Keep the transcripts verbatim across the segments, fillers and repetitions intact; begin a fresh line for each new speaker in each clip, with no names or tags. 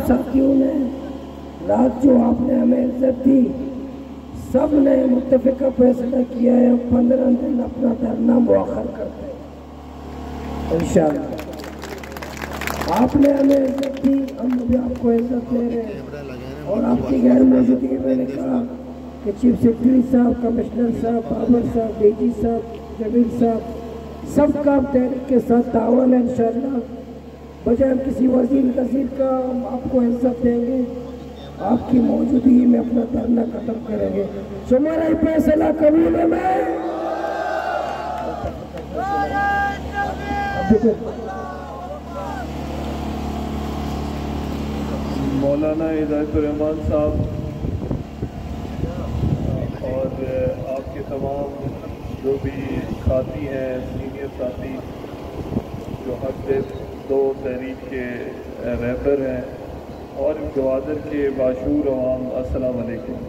साथियों ने रात जो आपने हमें इज्जत दी, सब ने मुत्तफ़िक़ा फैसला किया है पंद्रह दिन अपना धरना मुअख्खर करते हैं इंशाअल्लाह। आपने हमें इज्जत दी, हम भी आपको इज्जत दे रहे हैं। और आपकी गैर मौजूदगी में मैंने कहा कि चीफ सेक्रेटरी साहब, कमिश्नर साहब, बाबर साहब, डी जी साहब, जमील साहब, सबका तहरीक के साथ तावन है इंशाअल्लाह। बजाय किसी वजीर नज़ीर का हम आपको इज्जत देंगे, आपकी मौजूदगी में अपना धरना खत्म करेंगे। तुम्हारा ही फैसला कबूल है। मैं
मौलाना हिदायतुर्रहमान साहब और आपके तमाम जो भी साथी हैं, सीनियर साथी जो हक दो तहरीक के रहबर हैं और गवादर के बाशूर अवाम, अस्सलाम वालेकुम।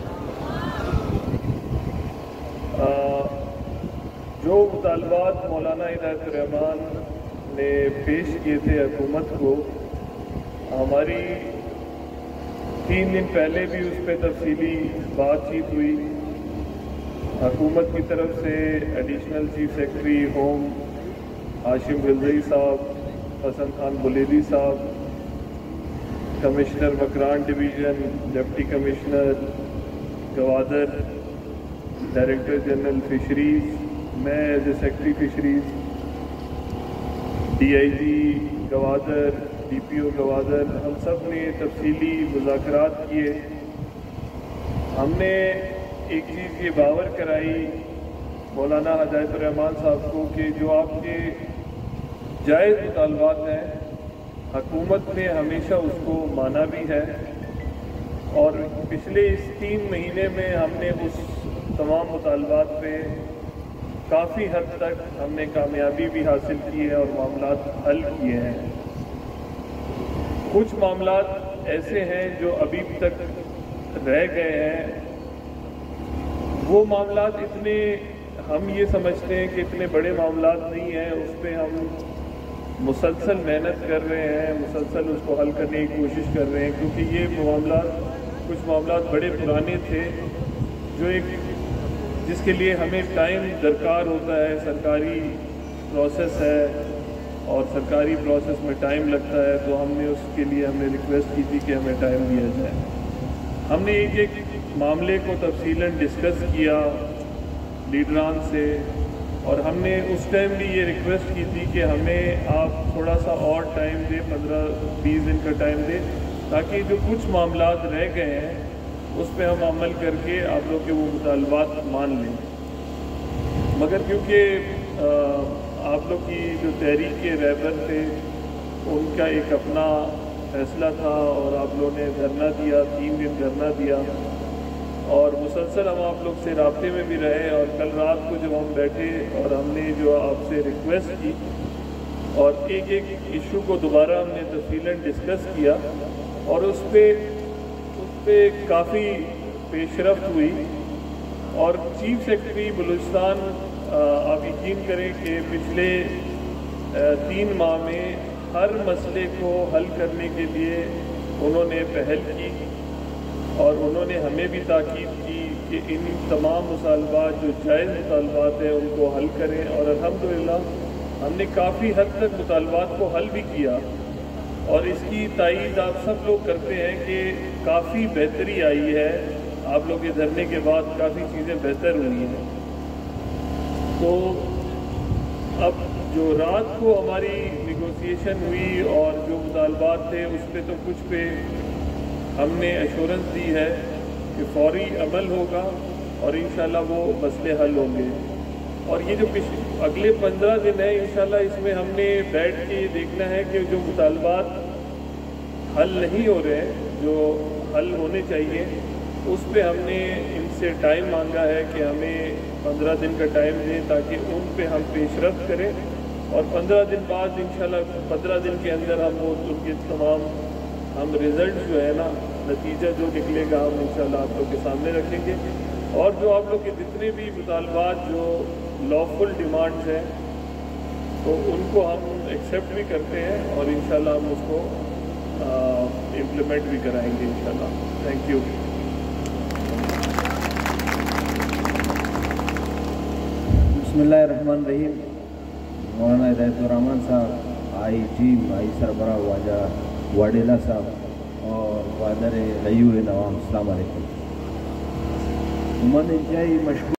जो मुतालबात मौलाना हिदायतुर्रहमान ने पेश किए थे हुकूमत को, हमारी तीन दिन पहले भी उस पर तफसीली बातचीत हुई। हुकूमत की तरफ से additional chief secretary home Hashim Rizvi साहब, हसन खान बुलेदी साहब, commissioner Makran division, deputy commissioner Gwadar, director general fisheries, मैं as a secretary fisheries, D I G Gwadar, D P O Gwadar, हम सब ने तफसीली मुज़ाकरात किए। हमने एक चीज़ ये बावर कराई मौलाना हिदायतुर्रहमान साहब को कि जो आपके जायज़ मुतालबात हैं, हुकूमत ने हमेशा उसको माना भी है। और पिछले इस तीन महीने में हमने उस तमाम मुतालबात पे काफ़ी हद तक हमने कामयाबी भी हासिल की है और मामलात हल किए हैं। कुछ मामलात ऐसे हैं जो अभी तक रह गए हैं। वो मामलात इतने, हम ये समझते हैं कि इतने बड़े मामलात नहीं हैं, उस पर हम मुसलसल मेहनत कर रहे हैं, मुसलसल उसको हल करने की कोशिश कर रहे हैं। क्योंकि ये मामलात, कुछ मामलात बड़े पुराने थे जो एक जिसके लिए हमें टाइम दरकार होता है। सरकारी प्रोसेस है और सरकारी प्रोसेस में टाइम लगता है, तो हमने उसके लिए हमने रिक्वेस्ट की थी कि हमें टाइम दिया जाए। हमने एक एक मामले को तफसीलन डिस्कस किया लीडरान से, और हमने उस टाइम भी ये रिक्वेस्ट की थी कि हमें आप थोड़ा सा और टाइम दें, पंद्रह बीस दिन का टाइम दें, ताकि जो कुछ मामलात रह गए हैं उस पर हम अमल करके आप लोग के वो मुतालबात मान लें। मगर क्योंकि आप लोग की जो तहरीक के रहबर थे उनका एक अपना फैसला था और आप लोगों ने धरना दिया, तीन दिन धरना दिया, और मुसलसल हम आप लोग से राब्ते में भी रहे। और कल रात को जब हम बैठे और हमने जो आपसे रिक्वेस्ट की और एक एक इशू को दोबारा हमने तफसीलन डिस्कस किया, और उस पर उस पर काफ़ी पेशरफ्त हुई। और चीफ सेक्रेटरी बलूचिस्तान, आप यकीन करें कि पिछले तीन माह में हर मसले को हल करने के लिए उन्होंने पहल की, और उन्होंने हमें भी ताकीद की कि इन तमाम मुतालबात जो जायज़ मुतालबात हैं उनको हल करें। और अल्हम्दुलिल्लाह हमने काफ़ी हद तक मुतालबात को हल भी किया, और इसकी तायीद आप सब लोग करते हैं कि काफ़ी बेहतरी आई है। आप लोग के धरने के बाद काफ़ी चीज़ें बेहतर हुई हैं। तो अब जो रात को हमारी निगोसिएशन हुई और जो मुतालबात थे उस पर तो कुछ पे हमने एश्योरेंस दी है कि फौरी अमल होगा और इंशाल्लाह वो मसले हल होंगे। और ये जो अगले पंद्रह दिन है इंशाल्लाह इसमें हमने बैठ के देखना है कि जो मुतालबात हल नहीं हो रहे हैं, जो हल होने चाहिए, उस पे हमने इनसे टाइम मांगा है कि हमें पंद्रह दिन का टाइम दें ताकि उन पे हम पेशरफ्त करें, और पंद्रह दिन बाद इंशाल्लाह पंद्रह दिन के अंदर हम वो उनके तमाम हम रिज़ल्ट जो है ना, नतीजा जो निकलेगा हम इंशाल्लाह आप लोग के सामने रखेंगे। और जो आप लोग के जितने भी मुतालबात जो लॉफुल डिमांड्स हैं तो उनको हम एक्सेप्ट भी करते हैं और इंशाल्लाह हम उसको इम्प्लीमेंट भी कराएंगे इंशाल्लाह। Thank you.
बिस्मिल्लाहिर्रहमानिर्रहीम। मौलाना हिदायतुर्रहमान साहब, आई टी भाई सरबरा वाजा वाडेला साहब और वादर हयू नवाम, अस्सलाम वालेकुम। मन इंतहाई मशहूर